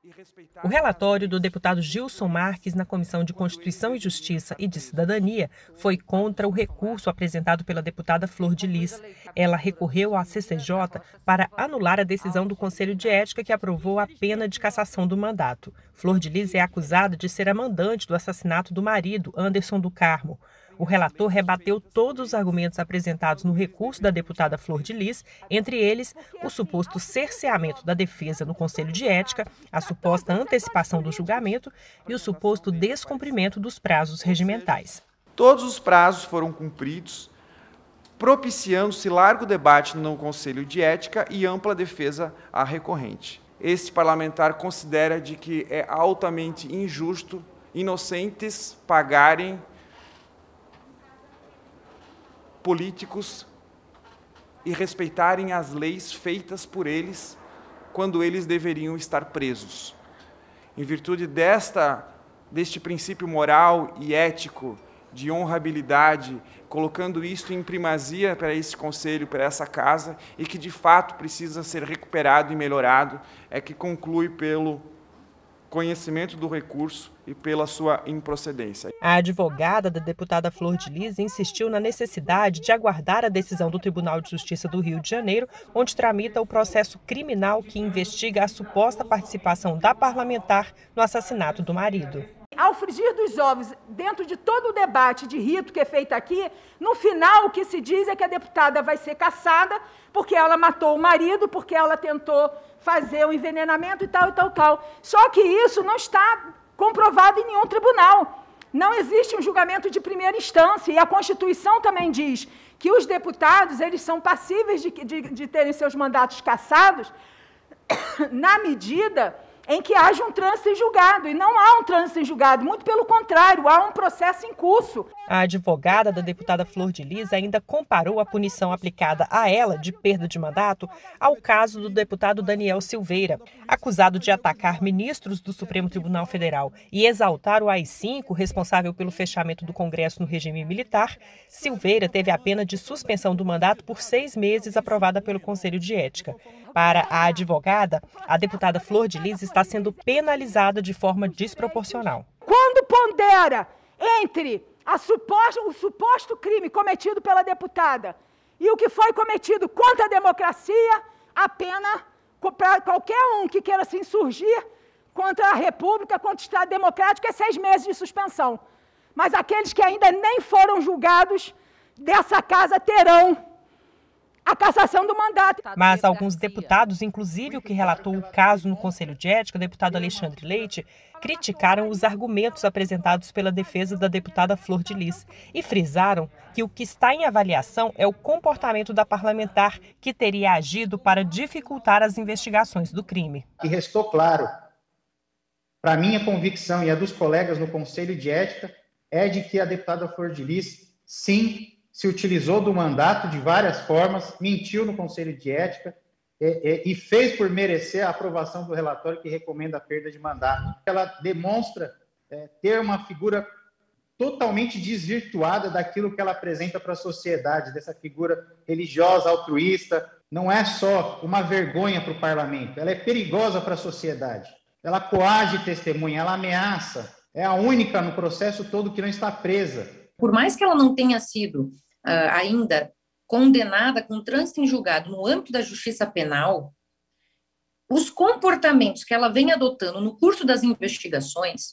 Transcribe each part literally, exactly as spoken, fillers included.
O relatório do deputado Gilson Marques na Comissão de Constituição e Justiça e de Cidadania foi contra o recurso apresentado pela deputada Flor de Lis. Ela recorreu à C C J para anular a decisão do Conselho de Ética que aprovou a pena de cassação do mandato. Flor de Lis é acusada de ser a mandante do assassinato do marido, Anderson do Carmo. O relator rebateu todos os argumentos apresentados no recurso da deputada Flor de Lis, entre eles o suposto cerceamento da defesa no Conselho de Ética, a suposta antecipação do julgamento e o suposto descumprimento dos prazos regimentais. Todos os prazos foram cumpridos, propiciando-se largo debate no Conselho de Ética e ampla defesa à recorrente. Este parlamentar considera de que é altamente injusto inocentes pagarem políticos e respeitarem as leis feitas por eles quando eles deveriam estar presos. Em virtude desta, deste princípio moral e ético de honrabilidade, colocando isto em primazia para esse conselho, para essa casa, e que de fato precisa ser recuperado e melhorado, é que conclui pelo conhecimento do recurso e pela sua improcedência. A advogada da deputada Flor de Lis insistiu na necessidade de aguardar a decisão do Tribunal de Justiça do Rio de Janeiro, onde tramita o processo criminal que investiga a suposta participação da parlamentar no assassinato do marido. Ao frigir dos ovos, dentro de todo o debate de rito que é feito aqui, no final o que se diz é que a deputada vai ser cassada porque ela matou o marido, porque ela tentou fazer o envenenamento e tal, e tal, tal. Só que isso não está comprovado em nenhum tribunal. Não existe um julgamento de primeira instância e a Constituição também diz que os deputados eles são passíveis de, de, de terem seus mandatos cassados na medida em que haja um trânsito em julgado, e não há um trânsito em julgado, muito pelo contrário, há um processo em curso. A advogada da deputada Flor de Lis ainda comparou a punição aplicada a ela de perda de mandato ao caso do deputado Daniel Silveira, acusado de atacar ministros do Supremo Tribunal Federal e exaltar o A I cinco, responsável pelo fechamento do Congresso no regime militar. Silveira teve a pena de suspensão do mandato por seis meses aprovada pelo Conselho de Ética. Para a advogada, a deputada Flor de Lis está sendo penalizada de forma desproporcional. Quando pondera entre a suposta, o suposto crime cometido pela deputada e o que foi cometido contra a democracia, a pena para qualquer um que queira se insurgir contra a República, contra o Estado Democrático, é seis meses de suspensão. Mas aqueles que ainda nem foram julgados dessa casa terão a cassação do mandato. Mas alguns deputados, inclusive o que relatou o caso no Conselho de Ética, o deputado Alexandre Leite, criticaram os argumentos apresentados pela defesa da deputada Flor de Lis e frisaram que o que está em avaliação é o comportamento da parlamentar que teria agido para dificultar as investigações do crime. Que restou claro, para minha convicção e a dos colegas no Conselho de Ética, é de que a deputada Flor de Lis, sim, se utilizou do mandato de várias formas, mentiu no Conselho de Ética e, e, e fez por merecer a aprovação do relatório que recomenda a perda de mandato. Ela demonstra é, ter uma figura totalmente desvirtuada daquilo que ela apresenta para a sociedade, dessa figura religiosa, altruísta. Não é só uma vergonha para o parlamento, ela é perigosa para a sociedade. Ela coage testemunha, ela ameaça. É a única no processo todo que não está presa. Por mais que ela não tenha sido Uh, ainda condenada com trânsito em julgado no âmbito da justiça penal, os comportamentos que ela vem adotando no curso das investigações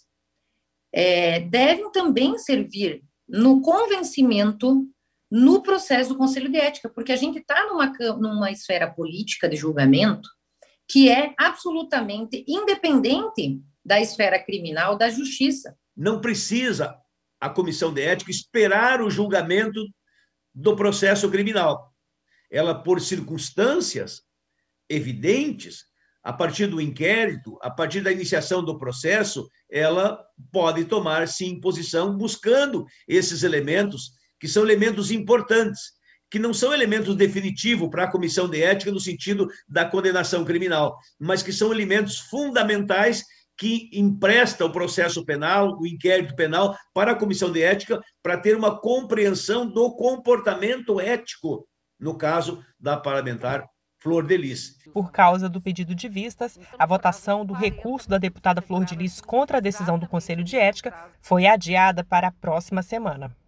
é, devem também servir no convencimento no processo do Conselho de Ética, porque a gente está numa, numa esfera política de julgamento que é absolutamente independente da esfera criminal da justiça. Não precisa a Comissão de Ética esperar o julgamento do processo criminal. Ela, por circunstâncias evidentes, a partir do inquérito, a partir da iniciação do processo, ela pode tomar, sim, posição buscando esses elementos, que são elementos importantes, que não são elementos definitivos para a Comissão de Ética no sentido da condenação criminal, mas que são elementos fundamentais que empresta o processo penal, o inquérito penal, para a Comissão de Ética, para ter uma compreensão do comportamento ético, no caso da parlamentar Flor de Lis. Por causa do pedido de vistas, a votação do recurso da deputada Flor de Lis contra a decisão do Conselho de Ética foi adiada para a próxima semana.